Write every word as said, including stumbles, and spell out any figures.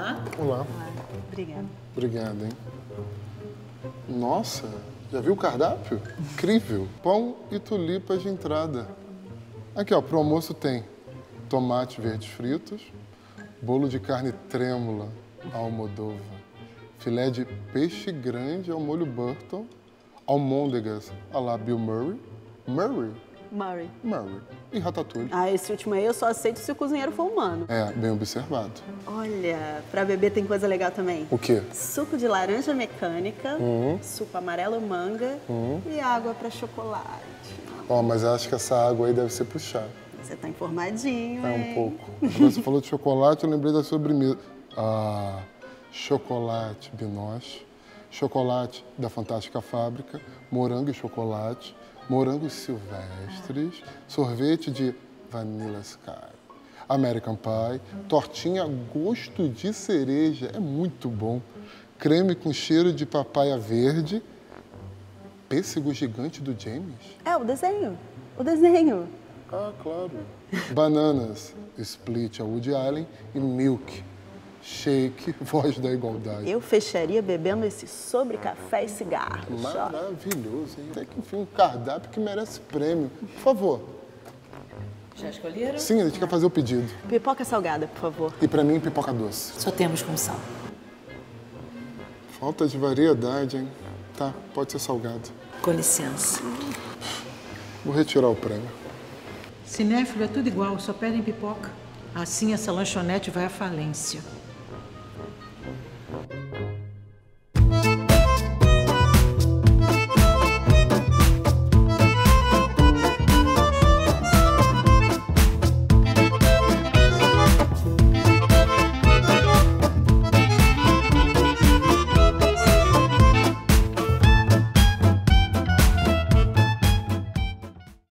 Olá. Olá. Olá. Obrigada. Obrigado, hein? Nossa, já viu o cardápio? Incrível. Pão e tulipas de entrada. Aqui, ó, pro almoço tem tomate verdes fritos, bolo de carne trêmula à almodóvar, filé de peixe grande ao molho Burton, almôndegas à la Bill Murray, Murray? Murray. Murray. E ratatouille. Ah, esse último aí eu só aceito se o cozinheiro for humano. É, bem observado. Olha, pra beber tem coisa legal também. O quê? Suco de laranja mecânica, Uhum. suco amarelo manga Uhum. e água pra chocolate. Ó, mas eu acho que essa água aí deve ser pro chá. Você tá informadinho, É um hein? pouco. Agora você falou de chocolate, eu lembrei da sobremesa. Ah, chocolate Binoche, chocolate da Fantástica Fábrica, morango e chocolate, morangos silvestres, sorvete de Vanilla Sky, American Pie, tortinha gosto de cereja, é muito bom, creme com cheiro de papaya verde, pêssego gigante do James. É, o desenho. O desenho. Ah, claro. Bananas, split a Woody Allen e milk, shake, voz da igualdade. Eu fecharia bebendo esse sobre café e cigarros. ó. Maravilhoso, hein? Tem que enfim um cardápio que merece prêmio. Por favor. Já escolheram? Sim, a gente quer fazer o pedido. Pipoca salgada, por favor. E pra mim, pipoca doce. Só temos com sal. Falta de variedade, hein? Tá, pode ser salgado. Com licença. Vou retirar o prêmio. Cinéfilo é tudo igual, só pedem pipoca. Assim essa lanchonete vai à falência.